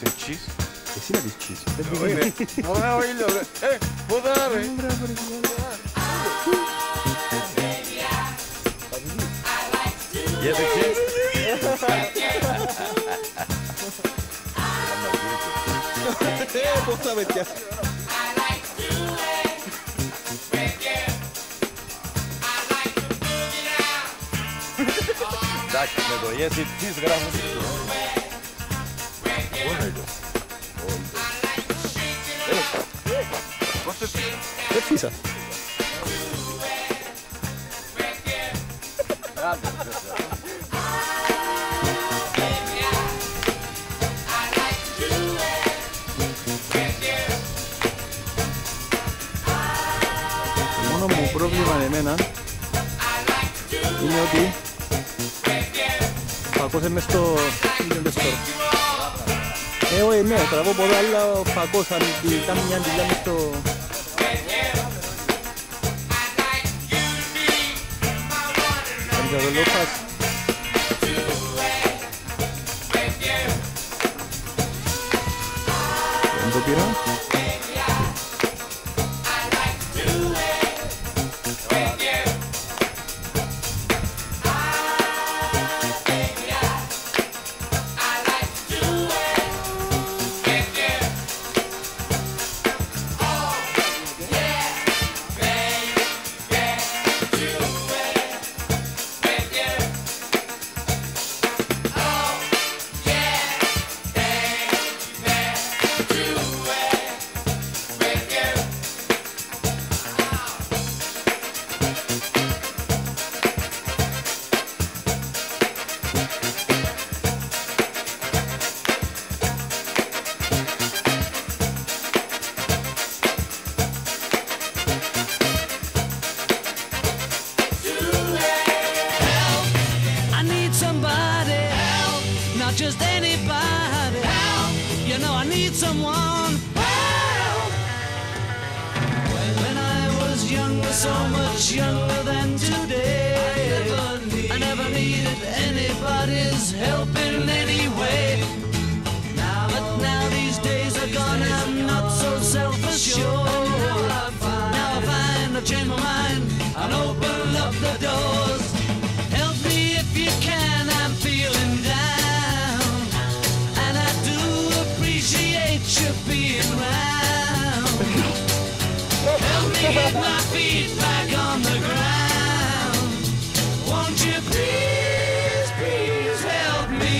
questo è il cheese? E si vede il cheese. Può dare? Yes, it is. Porta perché? Так, nego, yes, it is, grazie. Buono io. Che fisa? μόνο μου πρόβλημα εμένα είναι ότι φακός μες στο store. Όχι, ναι, τραβώ πολλά, αλλά ο φακός αν κάνει μια δουλειά μες στο... Αντιρολόφας. Δεν το πήρα. Not just anybody. Help. You know I need someone. Help. When I was younger, so much younger than today, I never needed anybody's help in any way. But now these days are gone, I'm not so self-assured. Now I find I've changed my mind and open up the doors. Help me if you can, I'm feeling down. You being round. Help me get my feet back on the ground. Won't you please, please help me?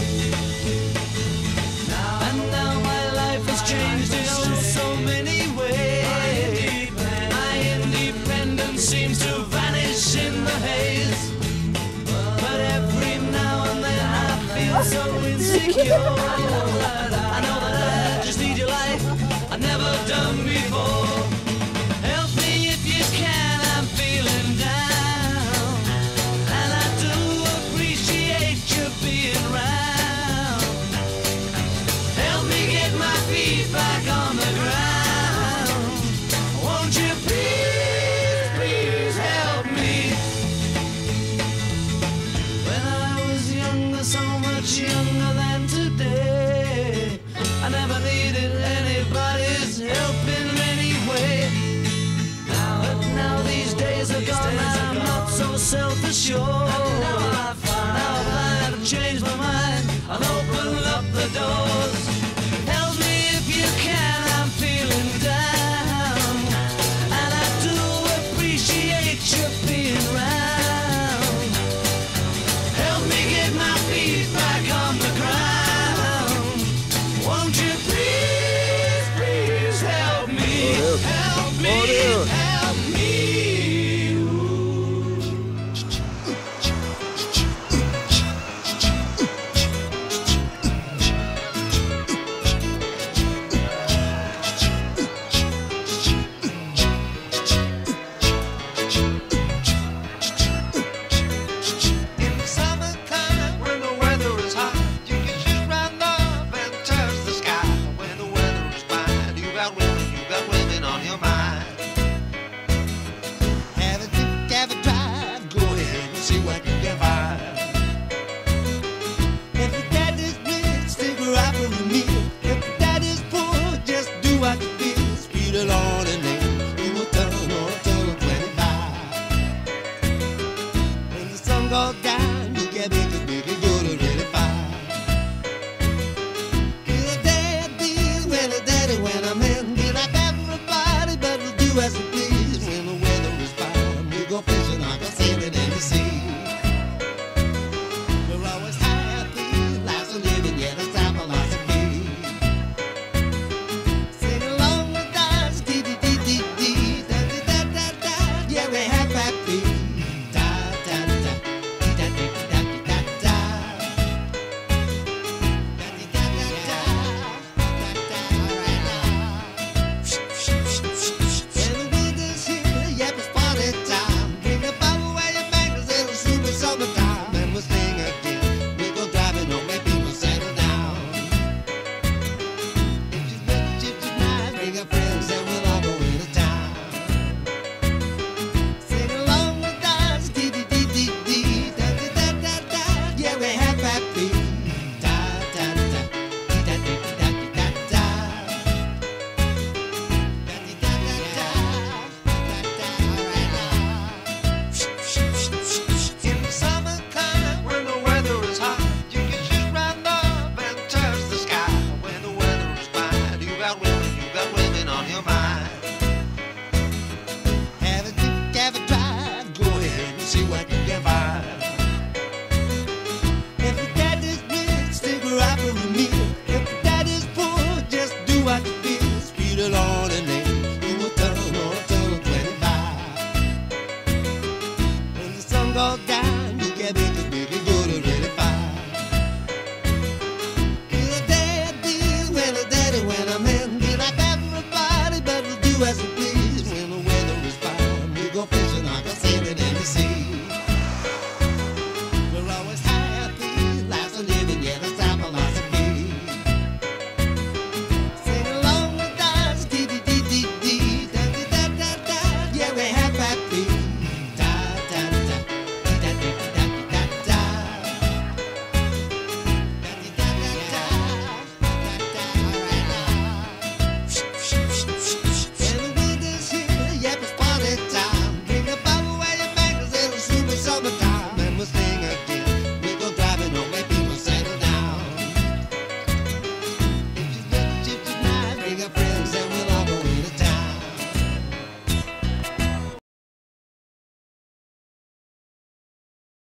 And now my life has changed in so many ways. My independence seems to vanish in the haze. But every now and then I feel so insecure. I know that I just need your life I've never done before. Help me if you can, I'm feeling down. And I do appreciate you being round. Help me get my feet back on the ground. Won't you please, please help me? When I was younger, so much younger than today, I never needed anybody's help in any way. But now these days are gone, I'm not so self-assured. Now I find I've changed my mind and opened up the door.